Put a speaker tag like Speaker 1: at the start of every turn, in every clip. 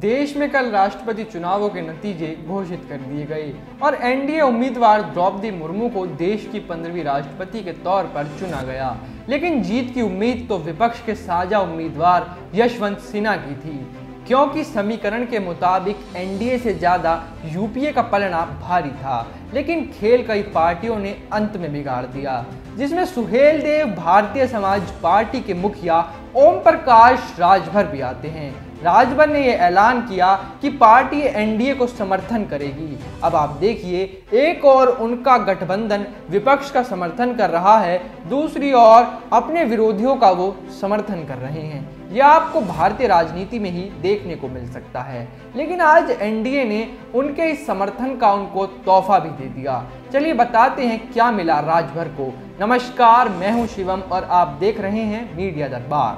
Speaker 1: देश में कल राष्ट्रपति चुनावों के नतीजे घोषित कर दिए गए और एनडीए उम्मीदवार द्रौपदी मुर्मू को देश की 15वीं राष्ट्रपति के तौर पर चुना गया। लेकिन जीत की उम्मीद तो विपक्ष के साझा उम्मीदवार यशवंत सिन्हा की थी, क्योंकि समीकरण के मुताबिक एनडीए से ज्यादा यूपीए का पलड़ा भारी था। लेकिन खेल कई पार्टियों ने अंत में बिगाड़ दिया, जिसमें सुहेलदेव भारतीय समाज पार्टी के मुखिया ओम प्रकाश राजभर भी आते हैं। राजभर ने यह ऐलान किया कि पार्टी एनडीए को समर्थन करेगी। अब आप देखिए, एक और उनका गठबंधन विपक्ष का समर्थन कर रहा है, दूसरी ओर अपने विरोधियों का वो समर्थन कर रहे हैं। यह आपको भारतीय राजनीति में ही देखने को मिल सकता है। लेकिन आज एनडीए ने उनके इस समर्थन का उनको तोहफा भी दे दिया। चलिए बताते हैं क्या मिला राजभर को। नमस्कार, मैं हूं शिवम और आप देख रहे हैं मीडिया दरबार।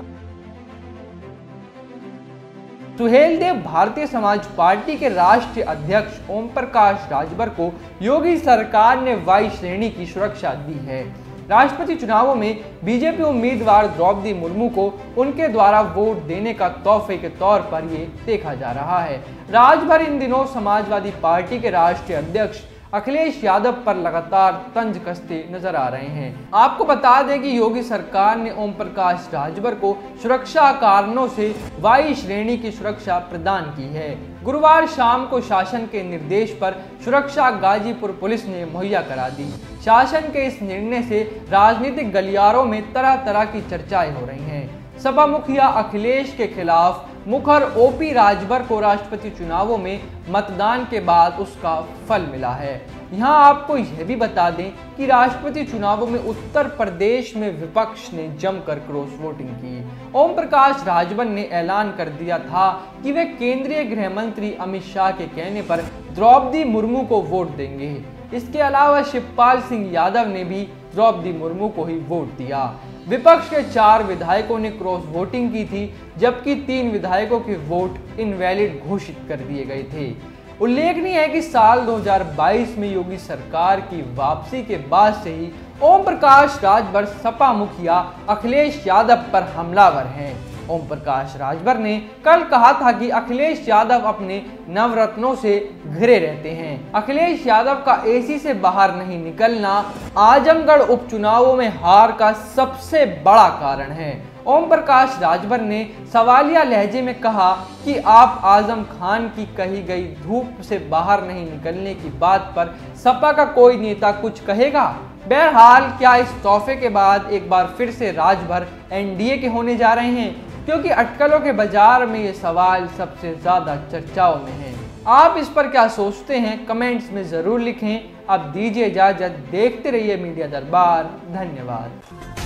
Speaker 1: सुहेलदेव भारतीय समाज पार्टी के राष्ट्रीय अध्यक्ष ओम प्रकाश राजभर को योगी सरकार ने वाई श्रेणी की सुरक्षा दी है। राष्ट्रपति चुनावों में बीजेपी उम्मीदवार द्रौपदी मुर्मू को उनके द्वारा वोट देने का तोहफे के तौर पर ये देखा जा रहा है। राजभर इन दिनों समाजवादी पार्टी के राष्ट्रीय अध्यक्ष अखिलेश यादव पर लगातार तंज कसते नजर आ रहे हैं। आपको बता दें कि योगी सरकार ने ओम प्रकाश राजभर को सुरक्षा कारणों से वाई श्रेणी की सुरक्षा प्रदान की है। गुरुवार शाम को शासन के निर्देश पर सुरक्षा गाजीपुर पुलिस ने मुहैया करा दी। शासन के इस निर्णय से राजनीतिक गलियारों में तरह तरह की चर्चाएं हो रही हैं। सपा मुखिया अखिलेश के खिलाफ मुखर ओपी राजभर को राष्ट्रपति चुनावों में मतदान के बाद उसका फल मिला है। यहाँ आपको यह भी बता दें कि राष्ट्रपति चुनावों में उत्तर प्रदेश में विपक्ष ने जमकर क्रॉस वोटिंग की। ओम प्रकाश राजभर ने ऐलान कर दिया था कि वे केंद्रीय गृह मंत्री अमित शाह के कहने पर द्रौपदी मुर्मू को वोट देंगे। इसके अलावा शिवपाल सिंह यादव ने भी द्रौपदी मुर्मू को ही वोट दिया। विपक्ष के 4 विधायकों ने क्रॉस वोटिंग की थी, जबकि 3 विधायकों के वोट इनवैलिड घोषित कर दिए गए थे। उल्लेखनीय है कि साल 2022 में योगी सरकार की वापसी के बाद से ही ओम प्रकाश राजभर सपा मुखिया अखिलेश यादव पर हमलावर हैं। ओम प्रकाश राजभर ने कल कहा था कि अखिलेश यादव अपने नवरत्नों से घिरे रहते हैं। अखिलेश यादव का एसी से बाहर नहीं निकलना आजमगढ़ उपचुनावों में हार का सबसे बड़ा कारण है। ओम प्रकाश राजभर ने सवालिया लहजे में कहा कि आप आजम खान की कही गई धूप से बाहर नहीं निकलने की बात पर सपा का कोई नेता कुछ कहेगा? बहरहाल, क्या इस तोहफे के बाद एक बार फिर से राजभर एनडीए के होने जा रहे हैं? क्योंकि अटकलों के बाजार में ये सवाल सबसे ज्यादा चर्चाओं में है। आप इस पर क्या सोचते हैं? कमेंट्स में जरूर लिखें। अब दीजिए इजाजत, देखते रहिए मीडिया दरबार। धन्यवाद।